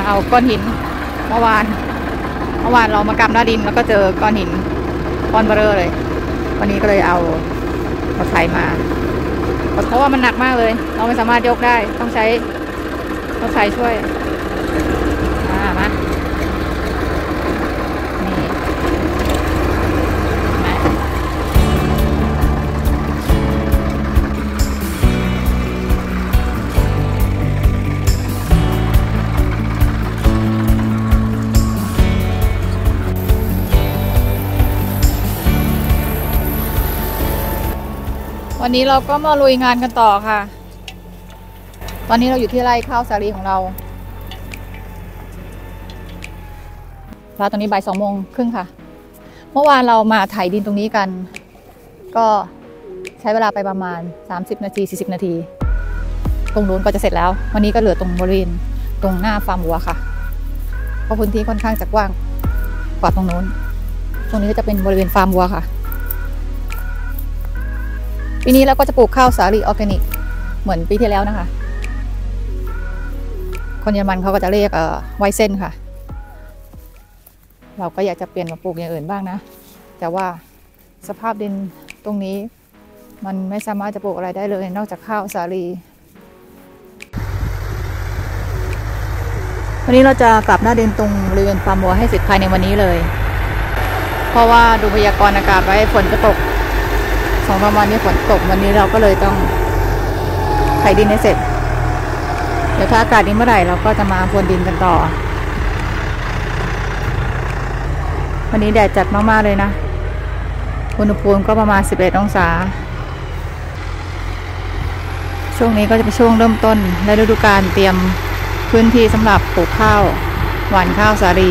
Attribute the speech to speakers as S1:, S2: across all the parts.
S1: เอาก้อนหินเมื่อวานเรามากำหน้าดินแล้วก็เจอก้อนหินก้อนเบ้อเลยวันนี้ก็เลยเอารถไถมาเพราะว่ามันหนักมากเลยเราไม่สามารถยกได้ต้องใช้รถไถช่วยมาวันนี้เราก็มาลุยงานกันต่อค่ะตอนนี้เราอยู่ที่ไร่ข้าวสาลีของเราเวลาตอนนี้บ่าย2:30ค่ะเมื่อวานเรามาไถดินตรงนี้กันก็ใช้เวลาไปประมาณ30 นาที40 นาทีตรงนู้นก็จะเสร็จแล้ววันนี้ก็เหลือตรงบริเวณตรงหน้าฟาร์มวัวค่ะเพราะพื้นที่ค่อนข้างจะกว้างกว่าตรงนู้นตรงนี้ก็จะเป็นบริเวณฟาร์มวัวค่ะปีนี้เราก็จะปลูกข้าวสาลีออร์แกนิกเหมือนปีที่แล้วนะคะคนเยอรมันเขาก็จะเรียกไวเซนค่ะเราก็อยากจะเปลี่ยนมาปลูกอย่างอื่นบ้างนะแต่ว่าสภาพดินตรงนี้มันไม่สามารถจะปลูกอะไรได้เลยนอกจากข้าวสาลีวันนี้เราจะกลับหน้าดินตรงบริเวณฟาร์มวัวให้เสร็จภายในวันนี้เลยเพราะว่าดูพยากรณ์อากาศไว้ฝนจะตก2-3 วันนี้ฝนตกวันนี้เราก็เลยต้องไถดินให้เสร็จเดี๋ยวถ้าอากาศดีเมื่อไหร่เราก็จะมาพรวนดินกันต่อวันนี้แดดจัดมากๆเลยนะอุณหภูมิก็ประมาณ11 องศาช่วงนี้ก็จะเป็นช่วงเริ่มต้นในฤดูกาลเตรียมพื้นที่สำหรับปลูกข้าวหว่านข้าวสาลี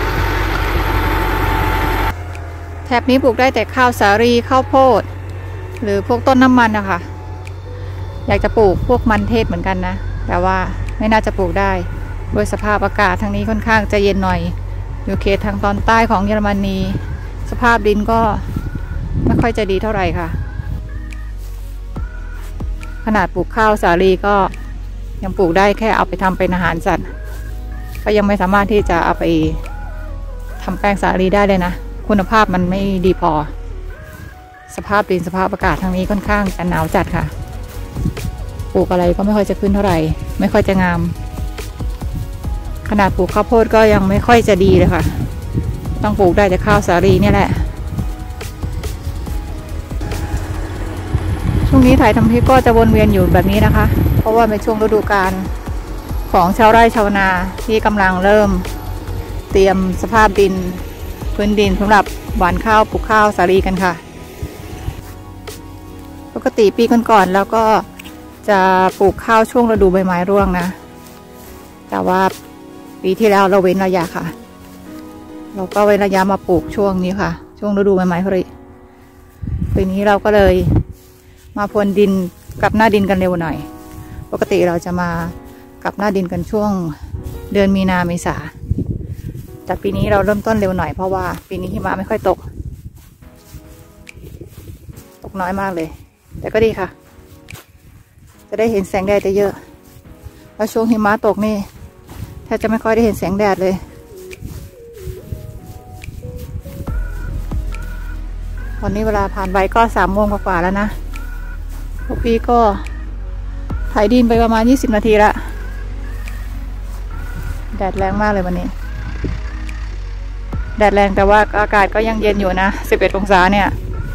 S1: แถบนี้ปลูกได้แต่ข้าวสาลีข้าวโพดหรือพวกต้นน้ำมันนะคะอยากจะปลูกพวกมันเทศเหมือนกันนะแต่ว่าไม่น่าจะปลูกได้ด้วยสภาพอากาศทางนี้ค่อนข้างจะเย็นหน่อยอยู่เขตทางตอนใต้ของเยอรมนีสภาพดินก็ไม่ค่อยจะดีเท่าไหร่ค่ะขนาดปลูกข้าวสาลีก็ยังปลูกได้แค่เอาไปทำเป็นอาหารสัตว์ก็ยังไม่สามารถที่จะเอาไปทำแป้งสาลีได้เลยนะคุณภาพมันไม่ดีพอสภาพดินสภาพอากาศทางนี้ค่อนข้างจะหนาวจัดค่ะปลูกอะไรก็ไม่ค่อยจะขึ้นเท่าไหร่ไม่ค่อยจะงามขนาดปลูกข้าวโพดก็ยังไม่ค่อยจะดีเลยค่ะต้องปลูกได้แต่ข้าวสาลีเนี่ยแหละช่วงนี้ถ่ายทำคลิปก็จะวนเวียนอยู่แบบนี้นะคะเพราะว่าเป็นช่วงฤดูกาลของชาวไร่ชาวนาที่กำลังเริ่มเตรียมสภาพดินพื้นดินสำหรับหว่านข้าวปลูกข้าวสาลีกันค่ะปกติปีก่อนๆแล้วก็จะปลูกข้าวช่วงฤดูใบไม้ร่วงนะแต่ว่าปีที่แล้วเราเว้นระยะค่ะเราก็เว้นระยะมาปลูกช่วงนี้ค่ะช่วงฤดูใบไม้ผลิปีนี้เราก็เลยมาพรวนดินกับหน้าดินกันเร็วหน่อยปกติเราจะมากับหน้าดินกันช่วงเดือนมีนาเมษาแต่ปีนี้เราเริ่มต้นเร็วหน่อยเพราะว่าปีนี้หิมะไม่ค่อยตกน้อยมากเลยแต่ก็ดีค่ะจะได้เห็นแสงแดดเยอะแล้วช่วงหิมะตกนี่แทบจะไม่ค่อยได้เห็นแสงแดดเลยตอนนี้เวลาผ่านไปก็3 โมงกว่าแล้วนะพวกพี่ก็ไถดินไปประมาณ20 นาทีละแดดแรงมากเลยวันนี้แดดแรงแต่ว่าอากาศก็ยังเย็นอยู่นะ11 องศาเนี่ย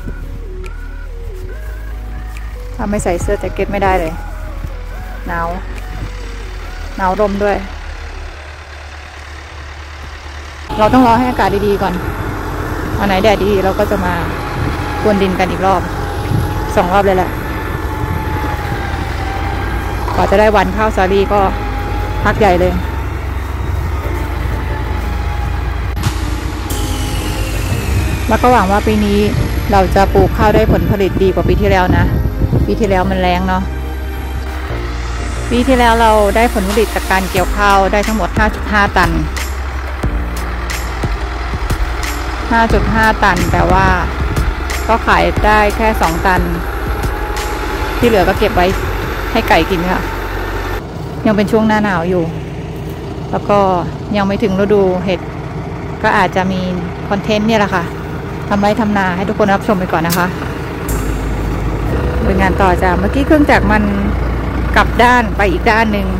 S1: ถ้าไม่ใส่เสื้อแจ็คเก็ตไม่ได้เลยหนาวลมด้วยเราต้องรอให้อากาศดีๆก่อนวันไหนแดดดีเราก็จะมาพรวนดินกันอีกรอบ2 รอบเลยแหละกว่าจะได้วันข้าวสาลีก็พักใหญ่เลยแล้วก็หวังว่าปีนี้เราจะปลูกข้าวได้ผลผลิตดีกว่าปีที่แล้วนะปีที่แล้วมันแรงเนาะปีที่แล้วเราได้ผลผลิตจากการเกี่ยวข้าวได้ทั้งหมด 5.5 ตัน 5.5 ตันแต่ว่าก็ขายได้แค่2 ตันที่เหลือก็เก็บไว้ให้ไก่กินค่ะยังเป็นช่วงหน้าหนาวอยู่แล้วก็ยังไม่ถึงฤดูเห็ดก็อาจจะมีคอนเทนต์เนี่ยแหละค่ะทำไร่ทำนาให้ทุกคนรับชมไปก่อนนะคะเป็นงานต่อจากเมื่อกี้เครื่องจักรมันกลับด้านไปอีกด้านหนึ่ง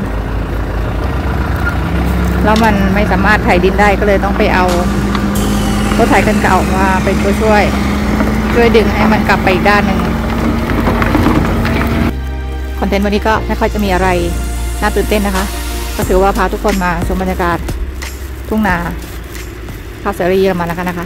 S1: แล้วมันไม่สามารถไถดินได้ก็เลยต้องไปเอารถไถคันเก่ามาเป็นตัวช่วยดึงให้มันกลับไปอีกด้านหนึ่งคอนเทนต์วันนี้ก็ไม่ค่อยจะมีอะไรน่าตื่นเต้นนะคะก็ถือว่าพาทุกคนมาชมบรรยากาศทุ่งนาข้าวสาลีเยอรมันแล้วกันนะคะ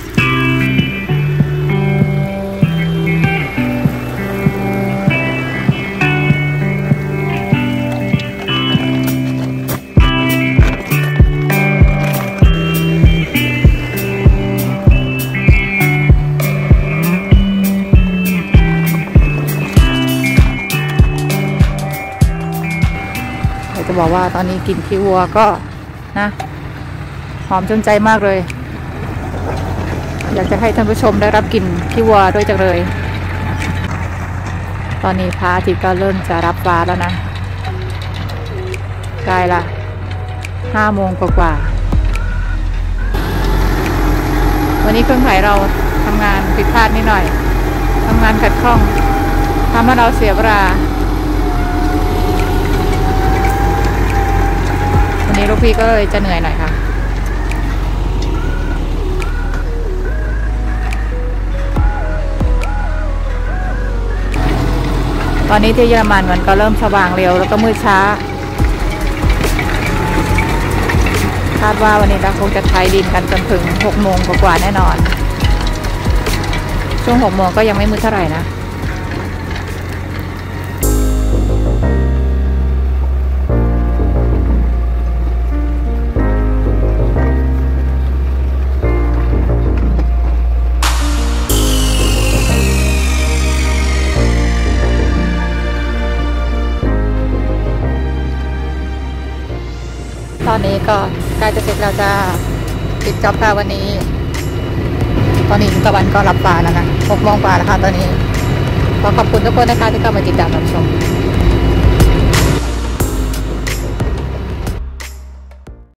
S1: จะบอกว่าตอนนี้กลิ่นขี้วัวก็นะหอมจนใจมากเลยอยากจะให้ท่านผู้ชมได้รับกลิ่นขี้วัวด้วยจังเลยตอนนี้พระอาทิตย์ก็เริ่มจะรับฟ้าแล้วนะใกล้ละ5 โมงกว่าวันนี้เครื่องไถเราทำงานผิดพลาดนิดหน่อยทำงานขัดข้องทำให้เราเสียเวลาวันนี้ลูกพี่ก็เลยจะเหนื่อยหน่อยค่ะตอนนี้ที่เยอรมันมันก็เริ่มสว่างเร็วแล้วก็มืดช้าคาดว่าวันนี้เราคงจะไถดินกันจนถึง6 โมงกว่าแน่นอนช่วง6 โมงก็ยังไม่มืดเท่าไหร่นะตอนนี้ก็ใกล้จะเสร็จแล้วจะปิดจ็อบค่ะวันนี้ตอนนี้ตะวันก็รับฟ้าแล้วนะ6 โมงกว่าแล้วค่ะตอนนี้ขอขอบคุณทุกคนนะคะที่เข้ามาติดตามรับชม